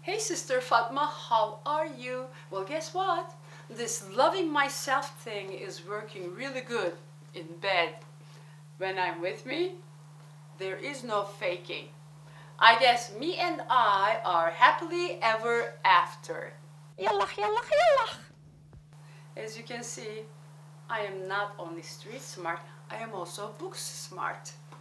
Hey Sister Fatma, how are you? Well, guess what? This loving myself thing is working really good in bed. When I'm with me, there is no faking. I guess me and I are happily ever after. Yallah, yallah, yallah. As you can see, I am not only street smart, I am also books smart.